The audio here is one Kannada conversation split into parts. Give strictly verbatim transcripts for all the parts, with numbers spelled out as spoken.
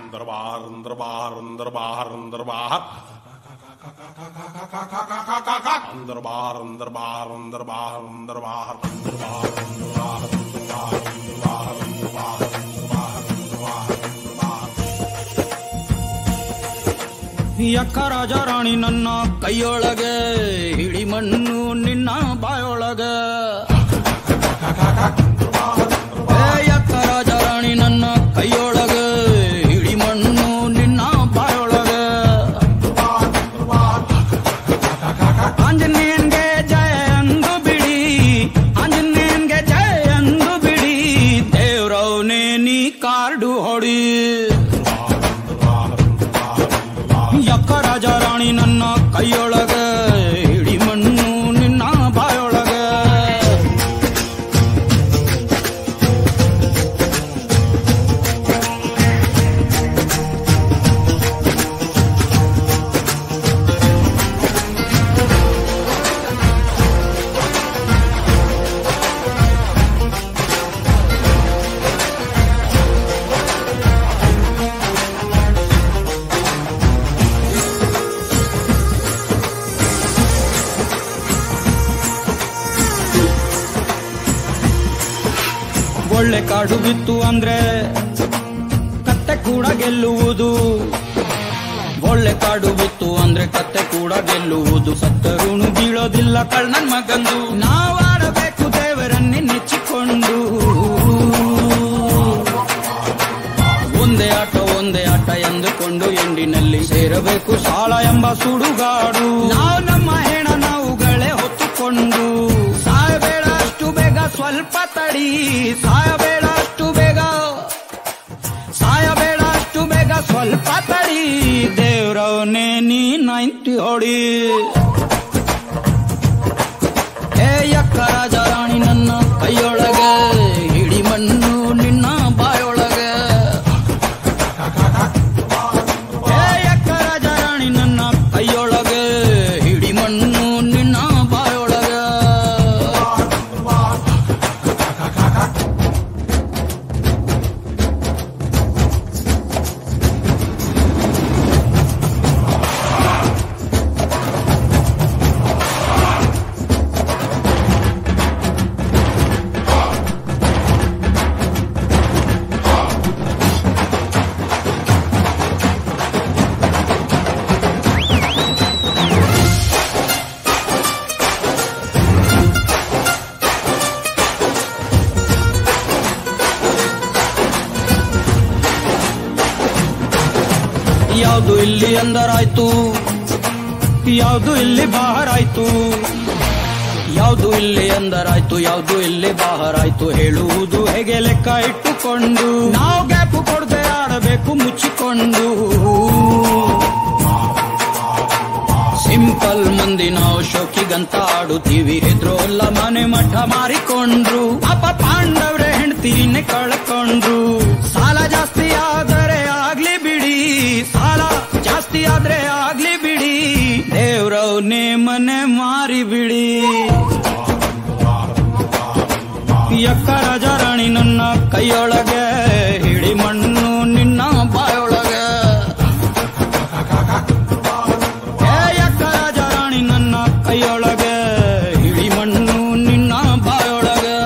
दरबार दरबार दरबार दरबार दरबार दरबार दरबार दरबार ಯಕ್ಕ ರಾಜ ರಾಣಿ ನನ್ನ ಕೈಯೊಳಗೆ ಹಿಡಿ ಮಣ್ಣು ನಿನ್ನ ಬಾಯೊಳಗೆ ಯಕ್ಕ ರಾಜ ರಾಣಿ ನನ್ನ ಕೈಯೊಳಗೆ ಹಿಡಿ ಮಣ್ಣು ನಿನ್ನ ಬಾಯೊಳಗೆ ಆಂಜನೇಯನ್ಗೆ ಜಯ ಅಂದು ಬಿಡಿ ಆಂಜನೇಯನ್ಗೆ ಜಯ ಅಂದು ಬಿಡಿ ದೇವ್ರವನೇ ನೀ ಕಾರ್ಡು ಹೊಡಿ ಯಕ್ಕ ರಾಜ ರಾಣಿ ನನ್ನ ಕೈಯೊಳಗೆ ಹಿಡಿ ಮಣ್ಣು ನಿನ್ನ ಬಾಯೊಳಗೆ ಒಳ್ಳೆ ಕಾಡು ಬಿತ್ತು ಅಂದ್ರೆ ಕತ್ತೆ ಕೂಡ ಗೆಲ್ಲುವುದು ಒಳ್ಳೆ ಕಾಡು ಬಿತ್ತು ಅಂದ್ರೆ ಕತ್ತೆ ಕೂಡ ಗೆಲ್ಲುವುದು ಸತ್ತರುಣು ಬೀಳೋದಿಲ್ಲ ಕಳ್ಳನ್ ಮಗಂದು ನಾವಾಡಬೇಕು ದೇವರನ್ನೇ ನೆಚ್ಚಿಕೊಂಡು ಒಂದೇ ಆಟ ಒಂದೇ ಆಟ ಎಂದುಕೊಂಡು ಎಂಡಿನಲ್ಲಿ ಸೇರಬೇಕು ಸಾಲ ಎಂಬ ಸುಡುಗಾಡು ನಾವು ನಮ್ಮ ಹೆಣ ನಾವುಗಳೇ ಹೊತ್ತುಕೊಂಡು ಸಾಯಬೇಡ ಅಷ್ಟು ಬೇಗ ಸ್ವಲ್ಪ ತಡಿ ಸಾಯಬೇಡ ಅಷ್ಟು ಬೇಗ ಸಾಯಬೇಡ ಅಷ್ಟು ಬೇಗ ಸ್ವಲ್ಪ ತಡಿ ದೇವ್ರವನೇ ನೀ ನೈಂಟಿ ಹೊಡಿ ಏ ಯಕ್ಕ ರಾಜ ರಾಣಿ ನನ್ನ ಕೈಯೊಳಗೆ ಹಿಡಿ ಮಣ್ಣು ನಿನ್ನ ಬಾಯೊಳಗೆ ಏ ಯಕ್ಕ ರಾಜ ರಾಣಿ ನನ್ನ ಕೈಯೊಳಗೆ ಹಿಡಿ ಮಣ್ಣು ನಿನ್ನ ಬಾಯೊಳಗೆ ಯಾವುದು ಇಲ್ಲಿ ಅಂದರಾಯ್ತು ಯಾವುದು ಇಲ್ಲಿ ಬಾಹರಾಯ್ತು ಯಾವುದು ಇಲ್ಲಿ ಅಂದರಾಯ್ತು ಯಾವುದು ಇಲ್ಲಿ ಬಾಹರಾಯ್ತು ಹೇಳುವುದು ಹೇಗೆ ಲೆಕ್ಕ ಇಟ್ಟುಕೊಂಡು ನಾವು ಗ್ಯಾಪು ಕೊಡದೆ ಆಡಬೇಕು ಮುಚ್ಚಿಕೊಂಡು ಸಿಂಪಲ್ ಮಂದಿ ನಾವು ಶೋಕಿಗಂತ ಆಡುತ್ತೀವಿ ಹೆದ್ರೋಲ್ಲ ಮನೆ ಮಠ ಮಾರಿಕೊಂಡ್ರು ಪಾಪ ಪಾಂಡವ್ರೆ ಹೆಂಡ್ತೀನೆ ಕಳ್ಕೊಂಡ್ರು ಸಾಲ ಜಾಸ್ತಿ ಆದರೆ ಆಗ್ಲಿ ಬಿಡಿ ಸಾಲ ಜಾಸ್ತಿ ಆದ್ರೆ ಆಗ್ಲಿ ಬಿಡಿ ದೇವ್ರವ್ನೇ ಮನೆ ಮಾರಿ ಬಿಡಿ ಯಕ್ಕ ರಾಜ ರಾಣಿ ನನ್ನ ಕೈಯೊಳಗೆ ಹಿಡಿ ಮಣ್ಣು ನಿನ್ನ ಬಾಯೊಳಗೆ ಏ ಯಕ್ಕ ರಾಜ ರಾಣಿ ನನ್ನ ಕೈಯೊಳಗೆ ಹಿಡಿ ಮಣ್ಣು ನಿನ್ನ ಬಾಯೊಳಗೆ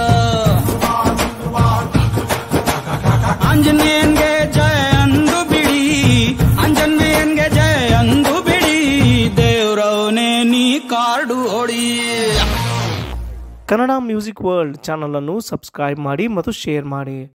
ಆಂಜನೇಯನ್ಗೆ ಜಯ ಅಂದು ಬಿಡಿ ಆಂಜನೇಯನ್ಗೆ ಜಯ ಅಂದು ಬಿಡಿ ದೇವ್ರವನೇ ನೀ ಕಾರ್ಡು ಹೊಡಿ ಕನ್ನಡ ಮ್ಯೂಸಿಕ್ ವರ್ಲ್ಡ್ ಚಾನಲ್ ಅನ್ನು ಸಬ್ಸ್ಕ್ರೈಬ್ ಮಾಡಿ ಮತ್ತು ಶೇರ್ ಮಾಡಿ.